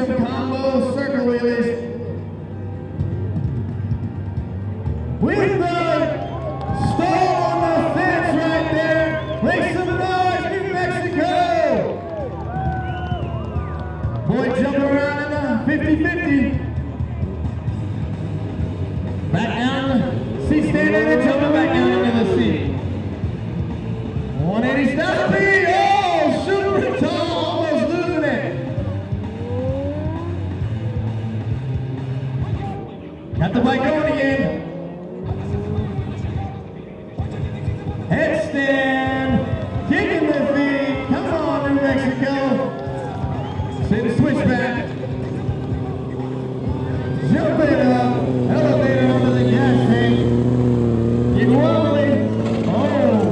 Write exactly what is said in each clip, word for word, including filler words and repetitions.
some combo circle wheelies. With the stall on the fence right there. Make some noise, New Mexico. Boy jumping around in the fifty fifty. Back down, seat standing and jumping back down into the seat. one eighty stop speed, oh, super tall, almost losing it. Got the bike going again. Headstand, kicking the feet, come on New Mexico. See the switchback. Jumping up, elevator onto the gas tank. Keep wobbling, oh.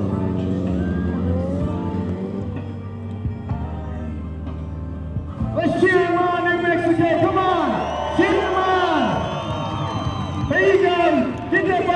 Let's cheer him on, New Mexico, come on, cheer him on. There you go, get that